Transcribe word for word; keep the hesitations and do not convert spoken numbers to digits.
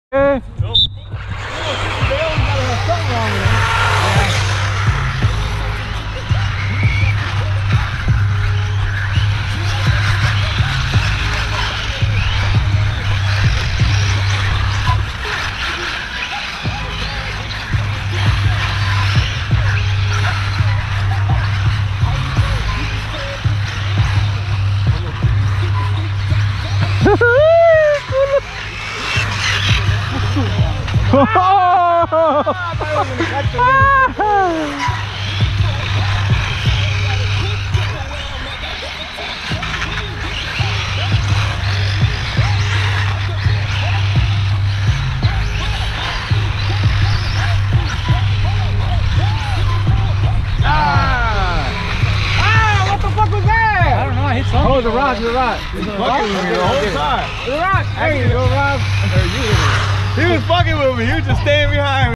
Nope. Oh, the rock, the rock. He was fucking with me the whole time. The rock. Hey, Go, Rob. He was fucking with me. He was just staying behind me.